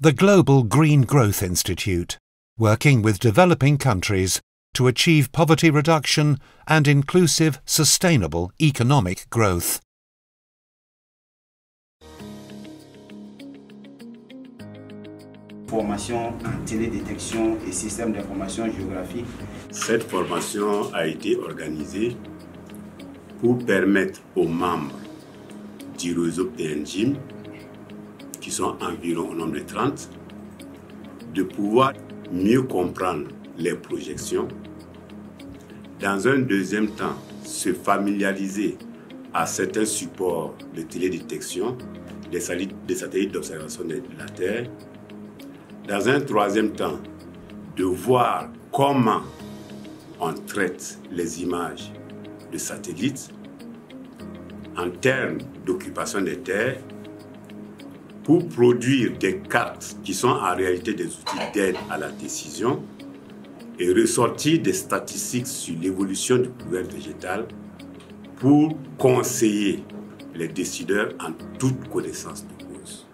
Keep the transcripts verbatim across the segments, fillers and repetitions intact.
the Global Green Growth Institute, working with developing countries to achieve poverty reduction and inclusive, sustainable economic growth. Formation en télédétection et système d'information géographique. Cette formation a été organisée pour permettre aux membres du réseau P N G I M, qui sont environ au nombre de trente, de pouvoir mieux comprendre les projections. Dans un deuxième temps, se familiariser à certains supports de télédétection, des satellites d'observation de la Terre. Dans un troisième temps, de voir comment on traite les images de satellites en termes d'occupation des terres pour produire des cartes qui sont en réalité des outils d'aide à la décision et ressortir des statistiques sur l'évolution du couvert végétal pour conseiller les décideurs en toute connaissance de cause.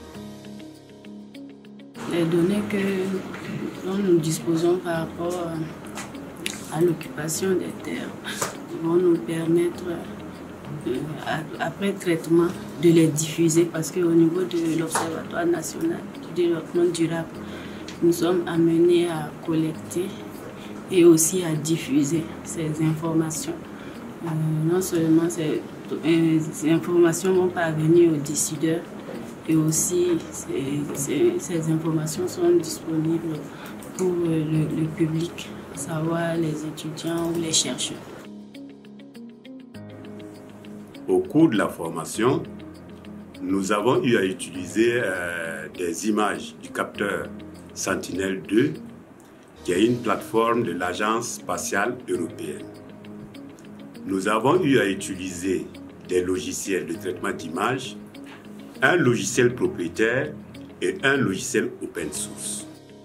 Les données que dont nous disposons par rapport à l'occupation des terres vont nous permettre, euh, après traitement, de les diffuser parce qu'au niveau de l'Observatoire national du développement durable, nous sommes amenés à collecter et aussi à diffuser ces informations. Euh, non seulement ces, euh, ces informations vont parvenir aux décideurs, et aussi ces, ces, ces informations sont disponibles pour le, le public, à savoir les étudiants ou les chercheurs. Au cours de la formation, nous avons eu à utiliser euh, des images du capteur Sentinelle deux, qui est une plateforme de l'Agence spatiale européenne. Nous avons eu à utiliser des logiciels de traitement d'images, un logiciel propriétaire et un logiciel open source.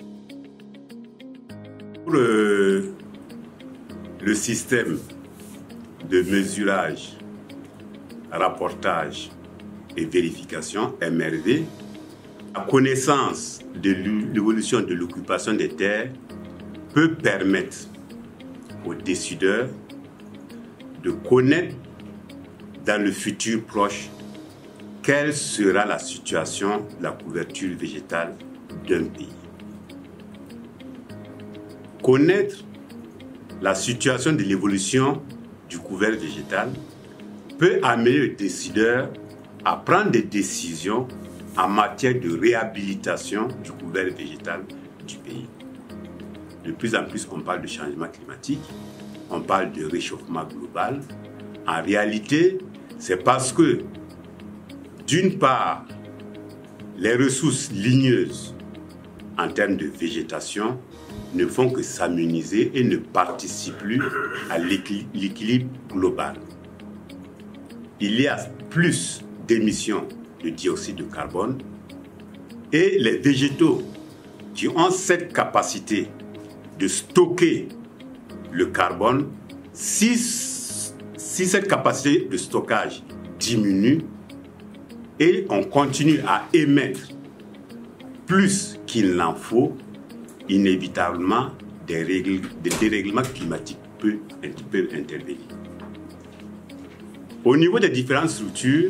Pour le, le système de mesurage, rapportage et vérification M R V, la connaissance de l'évolution de l'occupation des terres peut permettre aux décideurs de connaître dans le futur proche quelle sera la situation de la couverture végétale d'un pays. Connaître la situation de l'évolution du couvert végétal peut amener le décideur à prendre des décisions en matière de réhabilitation du couvert végétal du pays. De plus en plus, on parle de changement climatique, on parle de réchauffement global. En réalité, c'est parce que, d'une part, les ressources ligneuses en termes de végétation ne font que s'amenuiser et ne participent plus à l'équilibre global. Il y a plus d'émissions de dioxyde de carbone et les végétaux qui ont cette capacité de stocker le carbone, si, si cette capacité de stockage diminue et on continue à émettre plus qu'il n'en faut, inévitablement des, règles, des dérèglements climatiques peuvent, peuvent intervenir. Au niveau des différentes structures,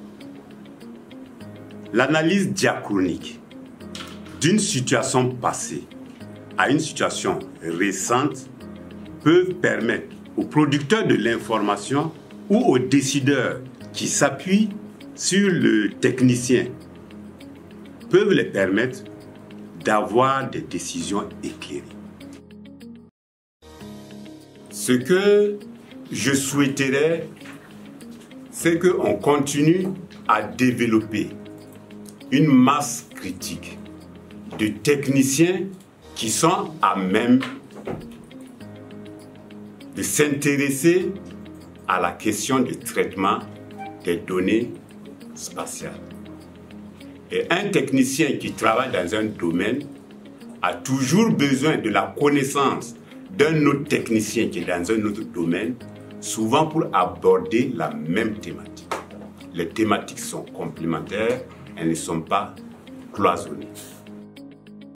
l'analyse diachronique d'une situation passée à une situation récente peut permettre aux producteurs de l'information ou aux décideurs qui s'appuient sur le technicien, peuvent les permettre d'avoir des décisions éclairées. Ce que je souhaiterais, c'est qu'on continue à développer une masse critique de techniciens qui sont à même de s'intéresser à la question du traitement des données spatiales. Et un technicien qui travaille dans un domaine a toujours besoin de la connaissance d'un autre technicien qui est dans un autre domaine, souvent pour aborder la même thématique. Les thématiques sont complémentaires, elles ne sont pas cloisonnées.